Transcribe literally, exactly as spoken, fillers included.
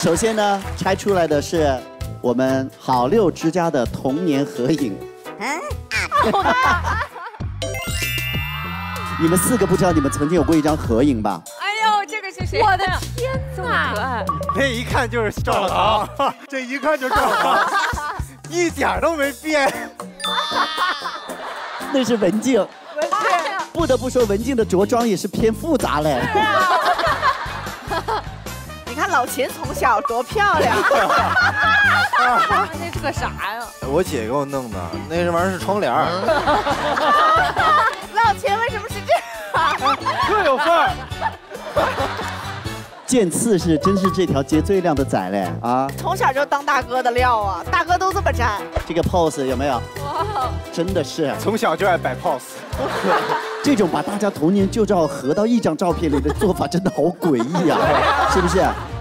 首先呢，拆出来的是我们好六之家的童年合影。你们四个不知道你们曾经有过一张合影吧？ 哎呦，这个是谁？ 我的天哪！ 可爱， 那一看就是赵老唐，这一看就是赵老唐，一点都没变。 那是文静。 文静， 不得不说，文静的着装也是偏复杂嘞。 你看老秦从小多漂亮。 那是个啥呀？ 我姐给我弄的，那玩意儿是窗帘。 老秦为什么是这样？ 特有范儿。 剑刺是真是这条街最靓的仔嘞啊！ 从小就当大哥的料啊，大哥都这么站。 这个 pose 有没有？ 哇， 真的是从小就爱摆 pose。 这种把大家童年旧照合到一张照片里的做法，真的好诡异啊，是不是？